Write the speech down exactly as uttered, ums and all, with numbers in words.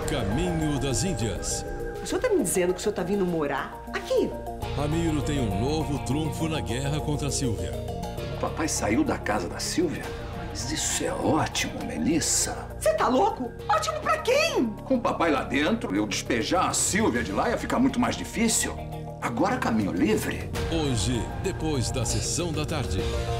Caminho das Índias. O senhor tá me dizendo que o senhor tá vindo morar aqui? Ramiro tem um novo trunfo na guerra contra a Sílvia. O papai saiu da casa da Sílvia? Mas isso é ótimo, Melissa. Você tá louco? Ótimo pra quem? Com o papai lá dentro, eu despejar a Sílvia de lá ia ficar muito mais difícil. Agora caminho livre. Hoje, depois da sessão da tarde.